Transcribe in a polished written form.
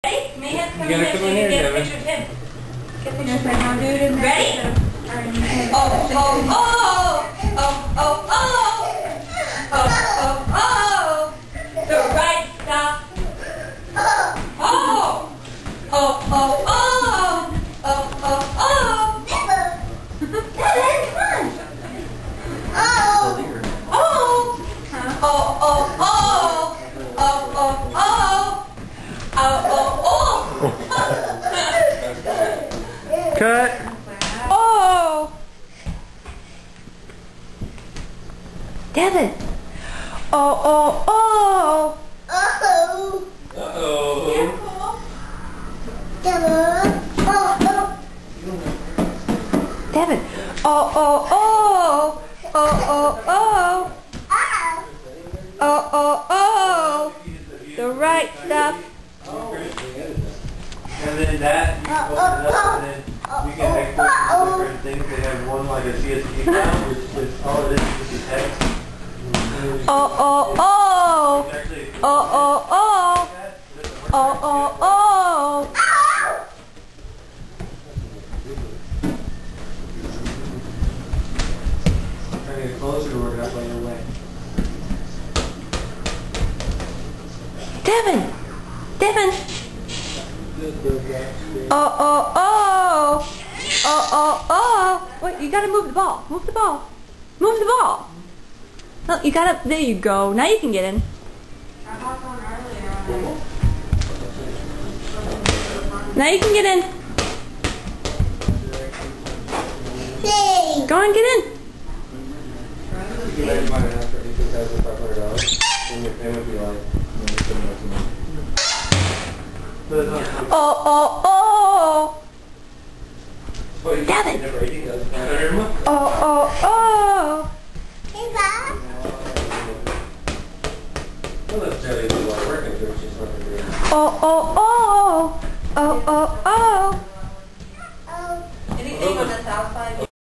Ready? May have to come You gotta come in here, get a Devon. picture of him. Get a picture of Like, him. I'll do it in there. Ready? Oh, oh, oh, oh, oh, oh, oh, oh, oh, the right stop. Oh, oh, oh, oh, oh, oh, oh, oh. That's fun. Oh, oh, oh, oh, oh, oh, oh, oh, oh, oh, oh. Cut. Oh! Devon! Oh, oh, oh! Oh. Uh-oh. Devon. Oh. Devon! Oh, oh, oh! Oh, oh, oh! Oh, oh, oh! The right stuff. And then that, you can open it up, and then you can export different things. They have one like a CSV file, which all it is just a text. Oh, oh, oh! Oh, oh, oh! Oh, oh, oh! Trying to get closer to work up on your way. Devon! Devon! Oh, oh, oh! Oh, oh, oh! Wait, you gotta move the ball. Move the ball. Move the ball. No, you gotta, there you go. Now you can get in. Now you can get in. Go on, get in. You guys might have for $8,500, and your payment would be like, Oh, oh, oh! Devon! Oh, oh, oh! Oh, oh, oh! Oh, oh, oh!